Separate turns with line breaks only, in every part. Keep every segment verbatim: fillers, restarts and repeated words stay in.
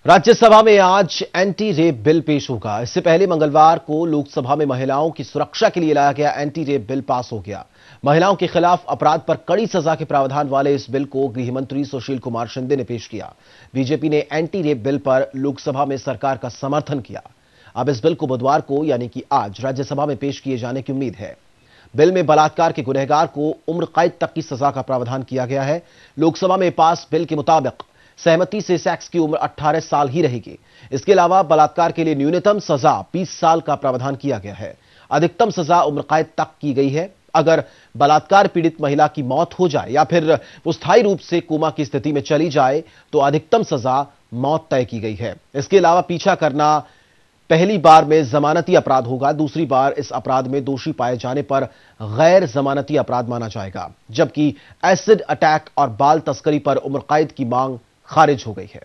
राज्यसभा में आज anti rape bill पेश होगा। इससे पहले मंगलवार को लोकसभा में महिलाओं की सुरक्षा के लिए लाया गया एंटी रेप बिल पास हो गया। महिलाओं के खिलाफ अपराध पर कड़ी सजा के प्रावधान वाले इस बिल को गृह मंत्री सुशील कुमार शिंदे ने पेश किया। बीजेपी ने एंटी रेप बिल पर लोकसभा में सरकार का समर्थन किया। अब इस बिल को बुधवार को यानी कि आज राज्यसभा में पेश किए जाने की उम्मीद है। बिल में बलात्कार के गुनहगार को उम्र कैद तक की सजा का प्रावधान किया गया है। लोकसभा में पास बिल के मुताबिक सहमति से सेक्स की उम्र अठारह साल ही रहेगी। इसके अलावा बलात्कार के लिए न्यूनतम सजा बीस साल का प्रावधान किया गया है। अधिकतम सजा उम्र कैद तक की गई है। अगर बलात्कार पीड़ित महिला की मौत हो जाए या फिर वो स्थायी रूप से कोमा की स्थिति में चली जाए तो अधिकतम सजा मौत तय की गई है। इसके अलावा पीछा करना पहली बार में जमानती अपराध होगा। दूसरी बार इस अपराध में दोषी पाए जाने पर गैर जमानती अपराध माना जाएगा, जबकि एसिड अटैक और बाल तस्करी पर उम्र कैद की मांग खारिज हो गई है।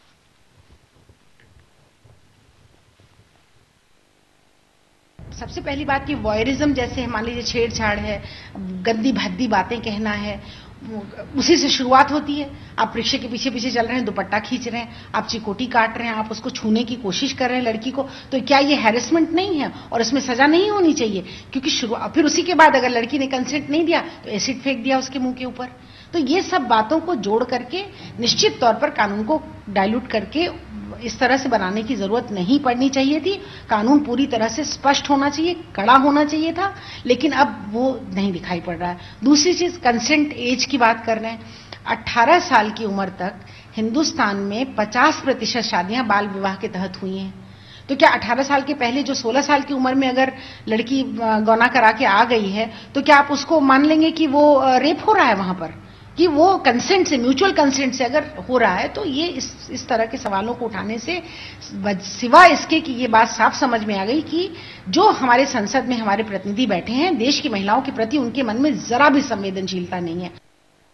सबसे पहली बात कि वॉयरिज्म जैसे मान लीजिए छेड़छाड़ है, गंदी भद्दी बातें कहना है, उसी से शुरुआत होती है। आप रिक्शे के पीछे पीछे चल रहे हैं, दुपट्टा खींच रहे हैं, आप चिकोटी काट रहे हैं, आप उसको छूने की कोशिश कर रहे हैं लड़की को, तो क्या ये हैरेसमेंट नहीं है? और इसमें सजा नहीं होनी चाहिए, क्योंकि शुरुआत फिर उसी के बाद अगर लड़की ने कंसेंट नहीं दिया तो एसिड फेंक दिया उसके मुंह के ऊपर। तो ये सब बातों को जोड़ करके निश्चित तौर पर कानून को डाइल्यूट करके इस तरह से बनाने की जरूरत नहीं पड़नी चाहिए थी। कानून पूरी तरह से स्पष्ट होना चाहिए, कड़ा होना चाहिए था, लेकिन अब वो नहीं दिखाई पड़ रहा है। दूसरी चीज, कंसेंट एज की बात कर रहे हैं। अठारह साल की उम्र तक हिंदुस्तान में पचास प्रतिशत शादियां बाल विवाह के तहत हुई हैं। तो क्या अठारह साल के पहले जो सोलह साल की उम्र में अगर लड़की गौना करा के आ गई है तो क्या आप उसको मान लेंगे कि वो रेप हो रहा है वहां पर? कि वो कंसेंट से, म्यूचुअल कंसेंट से अगर हो रहा है तो ये इस इस तरह के सवालों को उठाने से सिवा इसके कि ये बात साफ समझ में आ गई कि जो हमारे संसद में हमारे प्रतिनिधि बैठे हैं, देश की महिलाओं के प्रति उनके मन में जरा भी संवेदनशीलता नहीं है।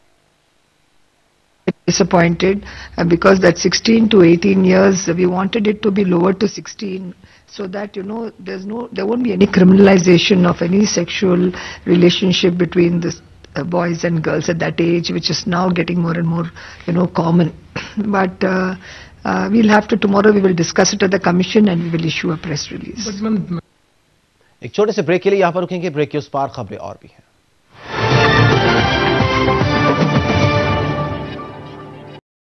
Disappointed uh, because that sixteen to eighteen years we wanted it to be lowered to sixteen so that you know there's no there won't be any criminalization of any sexual relationship between the uh, boys and girls at that age, which is now getting more and more you know common. But uh, uh, we'll have to tomorrow we will discuss it at the commission and we will issue a press release.
एक छोटे से break के लिए यहां पर रुकेंगे। Break के उस पार खबरें और भी हैं।